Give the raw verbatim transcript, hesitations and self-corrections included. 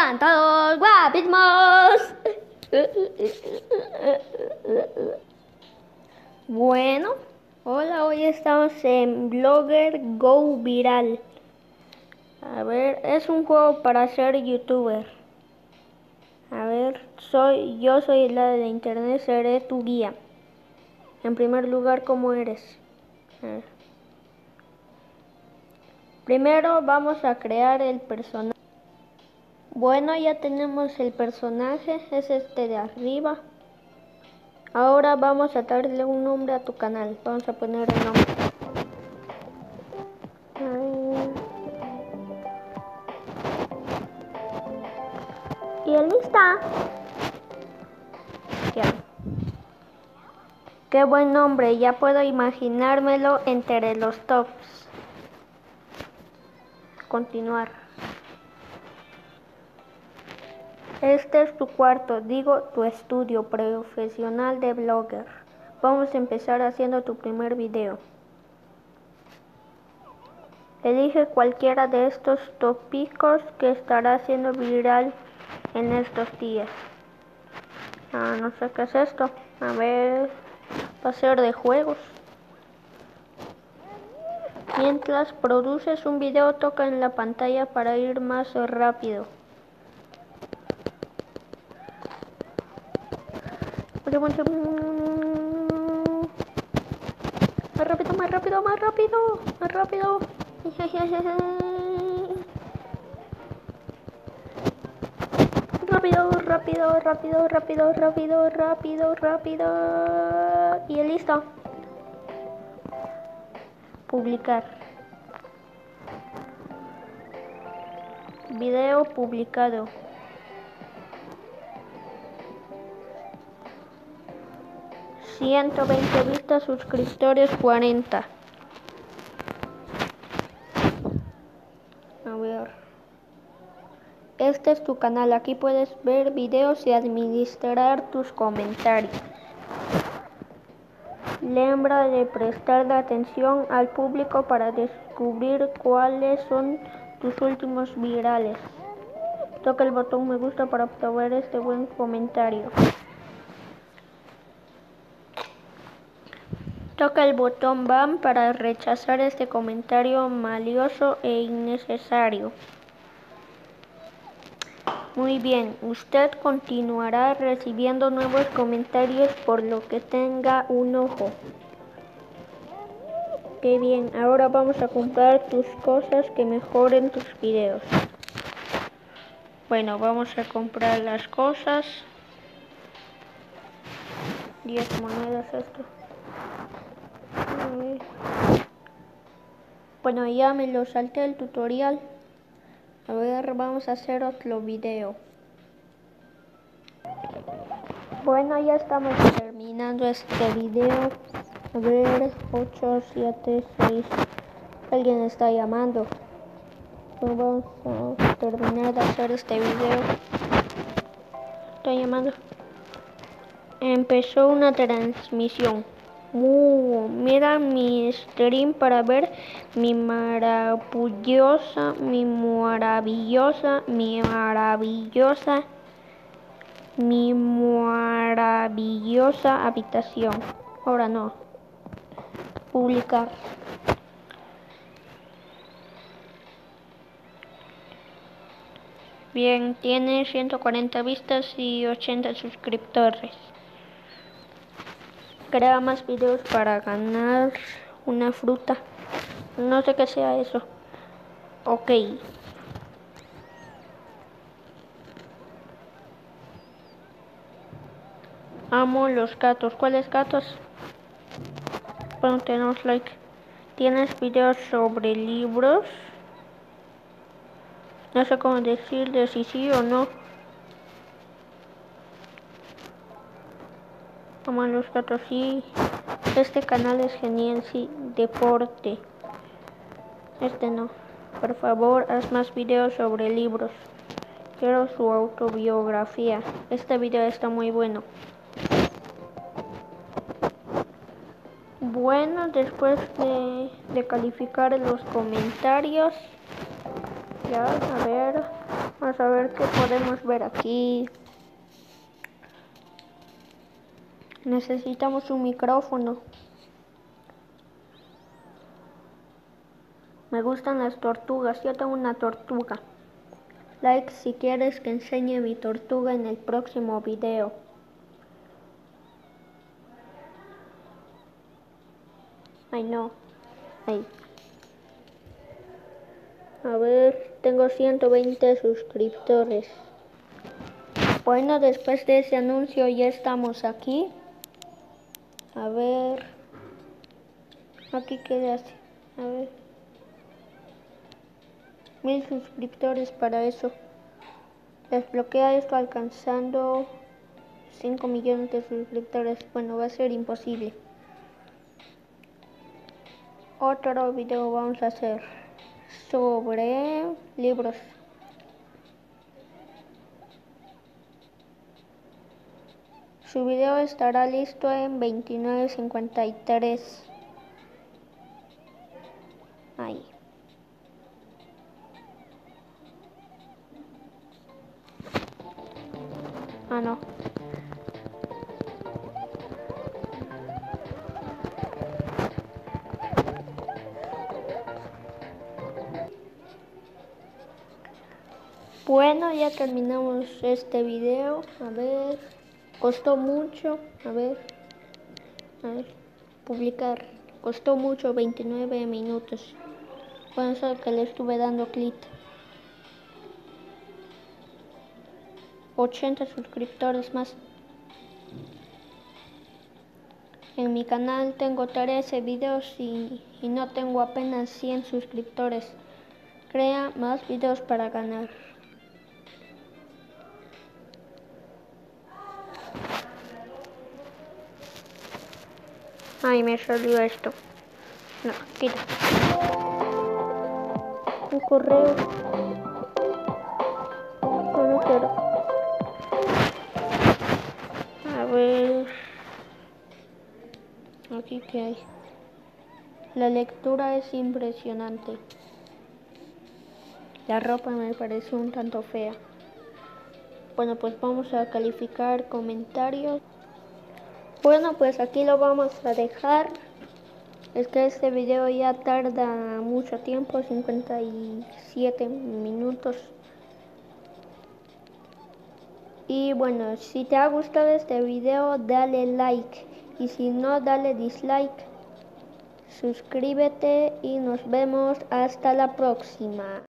sean todos guapísimos. Bueno, hola, hoy estamos en Blogger Go Viral. A ver, es un juego para ser youtuber. A ver, soy yo soy la de internet, seré tu guía. En primer lugar, ¿cómo eres? A ver. Primero vamos a crear el personaje. Bueno, ya tenemos el personaje, es este de arriba. Ahora vamos a darle un nombre a tu canal. Vamos a poner el nombre. Y él está. Ya. Qué buen nombre, ya puedo imaginármelo entre los tops. Continuar. Este es tu cuarto, digo tu estudio profesional de blogger. Vamos a empezar haciendo tu primer video. Elige cualquiera de estos tópicos que estará siendo viral en estos días. Ah, no sé qué es esto. A ver, va a ser de juegos. Mientras produces un video, toca en la pantalla para ir más rápido. Más rápido, más rápido, más rápido, más rápido. Rápido, rápido, rápido, rápido, rápido, rápido, rápido. Y listo. Publicar. Video publicado. ciento veinte vistas, suscriptores cuarenta. A ver. Este es tu canal, aquí puedes ver videos y administrar tus comentarios. Lembra de prestar atención al público para descubrir cuáles son tus últimos virales. Toca el botón me gusta para obtener este buen comentario. Toca el botón ban para rechazar este comentario malioso e innecesario. Muy bien, usted continuará recibiendo nuevos comentarios por lo que tenga un ojo. Qué bien, ahora vamos a comprar tus cosas que mejoren tus videos. Bueno, vamos a comprar las cosas. diez monedas esto. Bueno, ya me lo salté el tutorial. A ver, vamos a hacer otro video. Bueno, ya estamos terminando este video. A ver, ocho, siete, seis. Alguien está llamando. Bueno, vamos a terminar de hacer este video. Está llamando. Empezó una transmisión. Uh, mira mi stream para ver mi maravillosa, mi maravillosa, mi maravillosa, mi maravillosa habitación. Ahora no. Publicar. Bien, tiene ciento cuarenta vistas y ochenta suscriptores. Crea más videos para ganar una fruta. No sé qué sea eso. Ok. Amo los gatos. ¿Cuáles gatos? Bueno, tenemos like. ¿Tienes videos sobre libros? No sé cómo decirle si sí o no. Amo los gatos, sí. Este canal es genial, sí. Deporte. Este no. Por favor, haz más videos sobre libros. Quiero su autobiografía. Este video está muy bueno. Bueno, después de, de calificar los comentarios, ya, a ver, Vamos a ver qué podemos ver aquí. Necesitamos un micrófono. Me gustan las tortugas. Yo tengo una tortuga. Like si quieres que enseñe mi tortuga en el próximo video. Ay no. Ay. A ver, tengo ciento veinte suscriptores. Bueno, después de ese anuncio ya estamos aquí. A ver. Aquí qué hace. A ver. Mil suscriptores para eso. Desbloquea esto alcanzando cinco millones de suscriptores. Bueno, va a ser imposible. Otro video vamos a hacer sobre libros. Su video estará listo en veintinueve cincuenta y tres. Ahí. Ah, no. Bueno, ya terminamos este video. A ver, costó mucho. A ver, a ver, publicar. Costó mucho, veintinueve minutos. Bueno, eso que le estuve dando clic. ochenta suscriptores más. En mi canal tengo trece videos y, y no tengo apenas cien suscriptores. Crea más videos para ganar. Ay, me salió esto. No, quita. Un correo. No, no quiero. A ver. Aquí que hay. La lectura es impresionante. La ropa me parece un tanto fea. Bueno, pues vamos a calificar comentarios. Bueno, pues aquí lo vamos a dejar. Es que este video ya tarda mucho tiempo, cincuenta y siete minutos. Y bueno, si te ha gustado este video, dale like. Y si no, dale dislike. Suscríbete y nos vemos hasta la próxima.